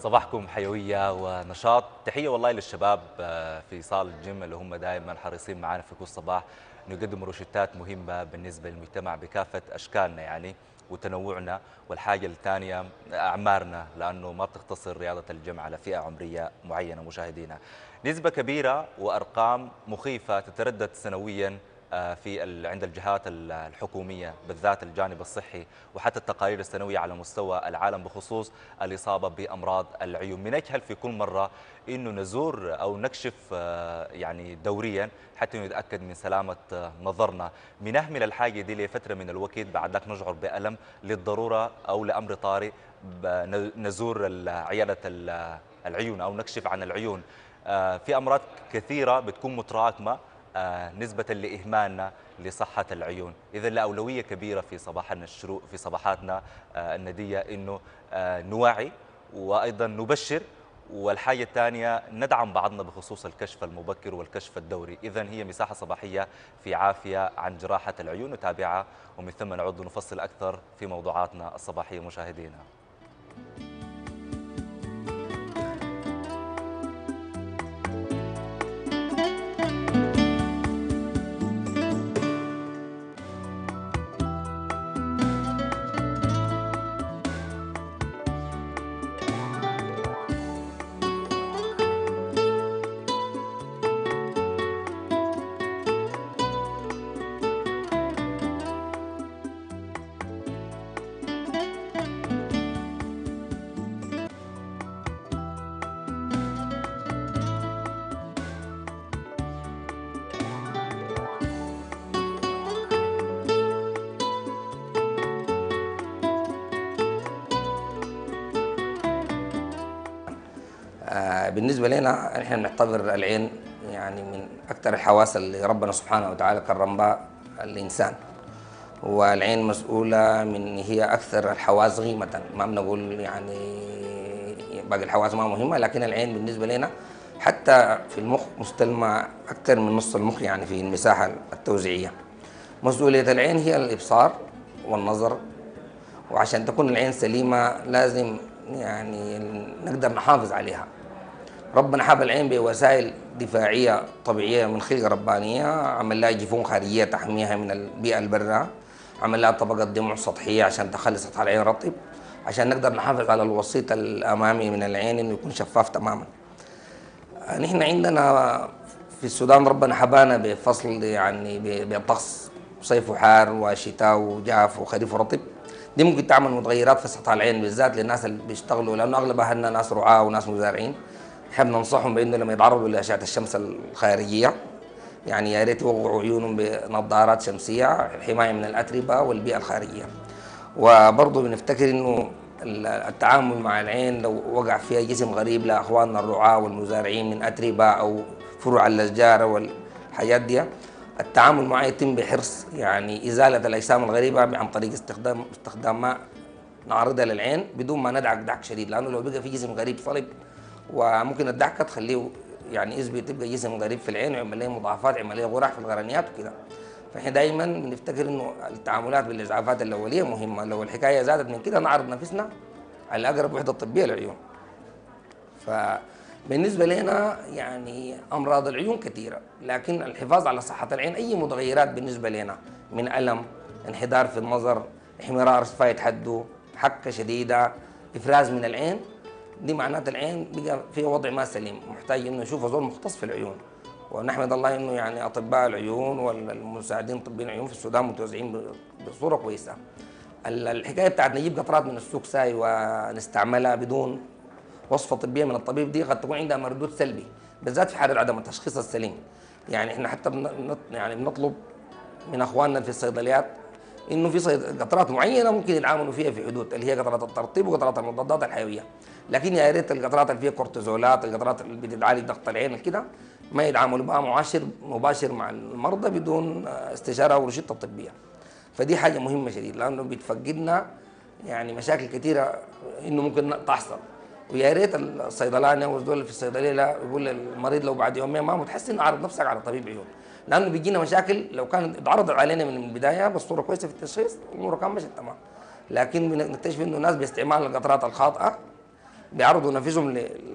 صباحكم حيوية ونشاط. تحية والله للشباب في صالة الجيم اللي هم دائما حريصين معنا في كل صباح نقدم روشتات مهمة بالنسبة للمجتمع بكافة أشكالنا يعني وتنوعنا. والحاجة الثانية أعمارنا، لأنه ما بتقتصر رياضة الجيم على فئة عمرية معينة. مشاهدينا، نسبة كبيرة وأرقام مخيفة تتردد سنويا عند الجهات الحكومية، بالذات الجانب الصحي، وحتى التقارير السنوية على مستوى العالم بخصوص الإصابة بأمراض العيون. بنجهل في كل مرة إنه نزور أو نكشف يعني دوريا حتى نتأكد من سلامة نظرنا. بنهمل الحاجة دي لفترة من الوقت، بعد ذاك نشعر بألم للضرورة أو لأمر طارئ نزور عيادة العيون أو نكشف عن العيون. في أمراض كثيرة بتكون متراكمة نسبة لإهمالنا لصحة العيون. إذا لأولوية كبيرة في صباحنا الشروق، في صباحاتنا الندية، إنه نوعي وأيضا نبشر. والحاجة الثانية ندعم بعضنا بخصوص الكشف المبكر والكشف الدوري. إذا هي مساحة صباحية في عافية عن جراحة العيون، نتابعها ومن ثم نعود ونفصل أكثر في موضوعاتنا الصباحية. مشاهدينا، بالنسبة لنا احنا بنعتبر العين يعني من أكثر الحواس اللي ربنا سبحانه وتعالى كرم بها الإنسان. والعين مسؤولة من هي أكثر الحواس قيمة، ما بنقول يعني باقي الحواس ما مهمة، لكن العين بالنسبة لنا حتى في المخ مستلمة أكثر من نص المخ، يعني في المساحة التوزيعية. مسؤولية العين هي الإبصار والنظر، وعشان تكون العين سليمة لازم يعني نقدر نحافظ عليها. ربنا حاب العين بوسائل دفاعية طبيعية من خلق ربانية، عمل لها جفون خارجية تحميها من البيئة البرة، عمل لها طبقة دموع سطحية عشان تخلي سطح العين رطب، عشان نقدر نحافظ على الوسيط الأمامي من العين إنه يكون شفاف تماما. نحن عندنا في السودان ربنا حبانا بفصل يعني بطقس صيف وحار وشتاء وجاف وخريف ورطب. دي ممكن تعمل متغيرات في سطح العين بالذات للناس اللي بيشتغلوا، لأنه أغلب أهلنا ناس رعاة وناس مزارعين. نحب ننصحهم بأنه لما يتعرضوا لأشعة الشمس الخارجية يعني يا ريت يوقعوا عيونهم بنظارات شمسية حماية من الأتربة والبيئة الخارجية. وبرضه بنفتكر إنه التعامل مع العين لو وقع فيها جسم غريب لأخواننا الرعاة والمزارعين من أتربة أو فروع الأشجار والحاجات دي، التعامل معه يتم بحرص، يعني إزالة الأجسام الغريبة عن طريق استخدام ماء نعرضها للعين بدون ما ندعك دعك شديد، لأنه لو بقى في جسم غريب صلب وممكن الدعكة تخليه يعني تبقى جسم غريب في العين ويعمل له مضاعفات، يعمل له غرح في القرنيات وكده. فاحنا دائما بنفتكر انه التعاملات بالاسعافات الاوليه مهمه، لو الحكايه زادت من كده نعرض نفسنا على اقرب وحده طبيه للعيون. فبالنسبه لنا يعني امراض العيون كثيره، لكن الحفاظ على صحه العين اي متغيرات بالنسبه لنا من الم، انحدار في النظر، احمرار فايت حده، حكه شديده، افراز من العين، دي معنات العين بقى في وضع ما سليم، محتاج انه يشوف زول مختص في العيون. ونحمد الله انه يعني اطباء العيون والمساعدين طبيين العيون في السودان متوزعين بصوره كويسه. الحكايه بتاعت نجيب قطرات من السوق ساي ونستعملها بدون وصفه طبيه من الطبيب دي قد تكون عندها مردود سلبي، بالذات في حاله عدم التشخيص السليم. يعني احنا حتى بنطلب من اخواننا في الصيدليات انه في قطرات معينه ممكن يتعاملوا فيها في حدود اللي هي قطرات الترطيب وقطرات المضادات الحيويه، لكن يا ريت القطرات اللي فيها كورتيزولات، القطرات اللي بتعالج ضغط العين كده ما يتعاملوا بها مباشر مع المرضى بدون استشاره او روشته طبيه. فدي حاجه مهمه شديد، لانه بتفقدنا يعني مشاكل كثيره انه ممكن تحصل. ويا ريت الصيدلاني او الدول في الصيدليه لا يقول للمريض لو بعد يومين ما متحسن اعرض نفسك على طبيب عيون، لانه بيجينا مشاكل لو كانت اتعرضت علينا من البدايه بصوره كويسه في التشخيص الامور كان مشت تمام، لكن بنكتشف انه الناس باستعمال القطرات الخاطئه بيعرضوا نفسهم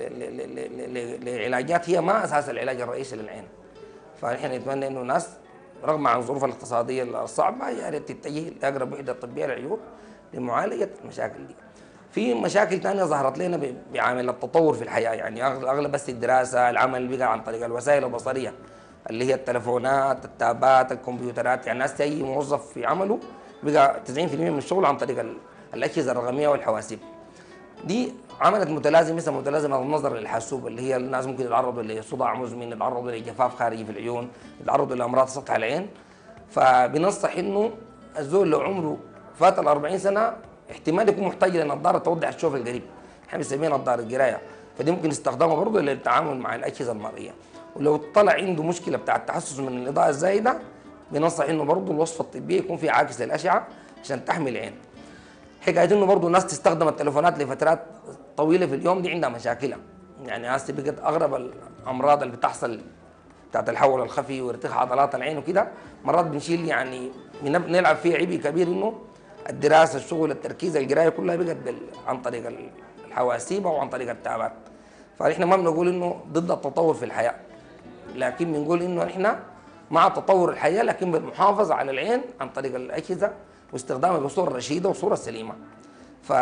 لعلاجات هي ما اساس العلاج الرئيسي للعين. فنحن نتمنى انه الناس رغم عن الظروف الاقتصاديه الصعبه يا ريت تتجه لاقرب وحده طبيه للعيون لمعالجه المشاكل دي. في مشاكل ثانيه ظهرت لنا بعامل التطور في الحياه، يعني اغلب بس الدراسه العمل بقى عن طريق الوسائل البصريه اللي هي التلفونات التابات الكمبيوترات. يعني الناس اي موظف في عمله بقى 90% من الشغل عن طريق الاجهزه الرقميه والحواسيب. دي عملت متلازمه مثل متلازمه النظر للحاسوب اللي هي الناس ممكن يتعرضوا لصداع مزمن، يتعرضوا لجفاف خارجي في العيون، يتعرضوا لامراض سطح العين. فبننصح انه الزول لو عمره فات ال 40 سنه احتمال يكون محتاج لنظاره توضح الشوف القريب، احنا بنسميها نظاره قرايه، فدي ممكن استخدامها برضه للتعامل مع الاجهزه المرئيه. ولو طلع عنده مشكله بتاع التحسس من الاضاءه الزايده بننصح انه برضه الوصفه الطبيه يكون في عاكس للاشعه عشان تحمي العين. حكايه انه برضه الناس تستخدم التليفونات لفترات طويله في اليوم دي عندها مشاكلها. يعني هسه بقت اغرب الامراض اللي بتحصل بتاعت الحول الخفي وارتخاء عضلات العين وكده مرات بنشيل، يعني بنلعب فيها عبء كبير انه الدراسه الشغل التركيز القرايه كلها بقت عن طريق الحواسيب او عن طريق التابات. فاحنا ما بنقول انه ضد التطور في الحياه، لكن بنقول انه احنا مع تطور الحياه لكن بالمحافظه على العين عن طريق الاجهزه واستخدامها بصوره رشيده وصوره سليمه. ف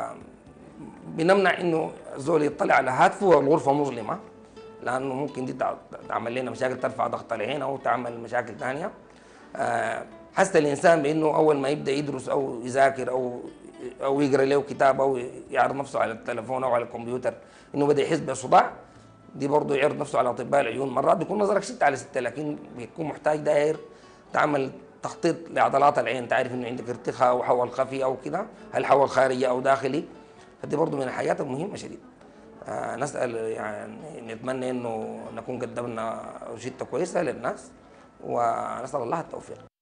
بنمنع انه الزول يطلع على هاتفه والغرفه مظلمه، لانه ممكن دي تعمل لنا مشاكل، ترفع ضغط العين او تعمل مشاكل ثانيه. حس الانسان بانه اول ما يبدا يدرس او يذاكر او يقرا له كتاب او يعرض نفسه على التليفون او على الكمبيوتر انه بدا يحس بصداع، دي برضه يعرض نفسه على اطباء العيون. مرات بيكون نظرك 6/6 لكن بيكون محتاج داير تعمل تخطيط لعضلات العين، تعرف انه عندك ارتخاء او حول خفي او كده، هل حول خارجي او داخلي. فدي برضه من الحاجات المهمه شديد. نسال يعني نتمنى انه نكون قدمنا روشته كويسه للناس ونسال الله التوفيق.